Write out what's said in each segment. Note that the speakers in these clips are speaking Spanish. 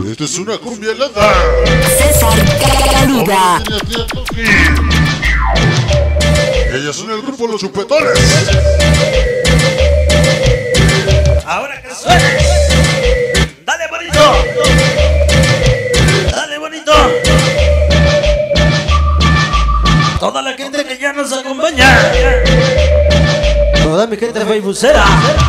Esta es una cumbia helada. César Caluda. Ellos son el grupo Los Chupetones. Ahora que suene. Dale bonito. Dale bonito. Toda la gente que ya nos acompaña. Toda mi gente facebookera.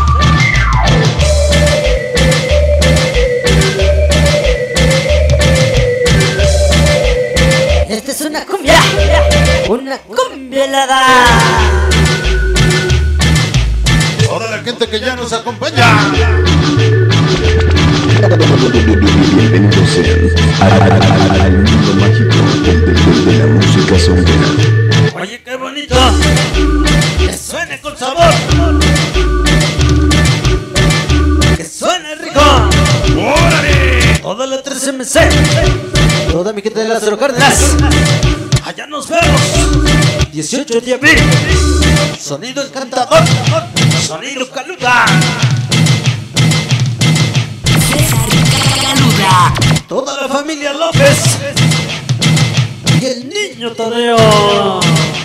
Esta es una cumbia helada. Toda la gente que ya nos acompaña. Bienvenidos sean al mundo mágico de la música sonera. Oye, qué bonito. Que suene con sabor. Que suene rico. ¡Órale! Toda la 3MC. Toda mi gente de las Cárdenas. Allá nos vemos. 18 de abril. Sonido encantador. Sonido Caluda. César Caluda. Toda la familia López. Y el niño Tadeo.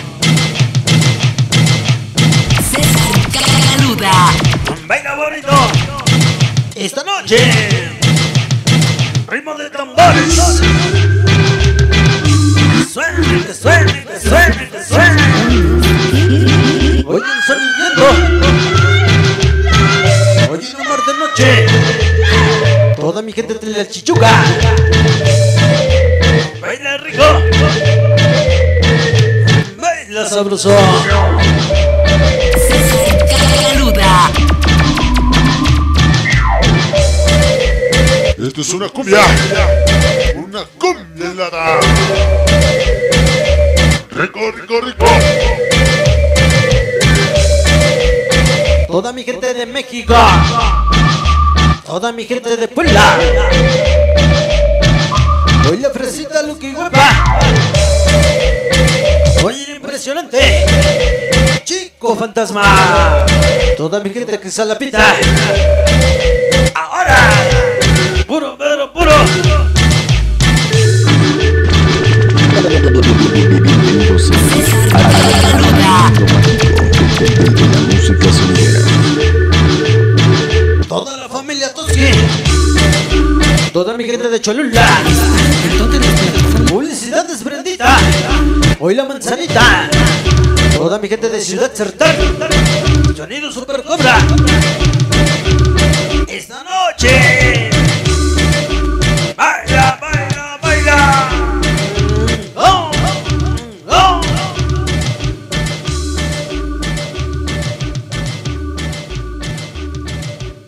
César Caluda. Baila bonito. Esta noche. Ritmo de tambores. Suene, que suene, que suene, que suene. Oye el sonidero. Oye el mar de noche. Toda mi gente de la Chichuga. Baila rico. Baila sabroso. César Caluda. Esto es una cumbia. Una cumbia helada. Rico, rico, rico. Toda mi gente de México. Toda mi gente de Puebla. Hoy la fresita Lucky guapa. Oye, impresionante. Chico fantasma. Toda mi gente que salapita. Ahora. Puro, pero puro. Bienvenidos sean al mundo mágico de la música sonera. Toda la familia Toski. Toda mi gente de Cholula. Publicidades Brendita. Hoy la manzanita. Toda mi gente de Ciudad Certán. Sonido Super Cobra.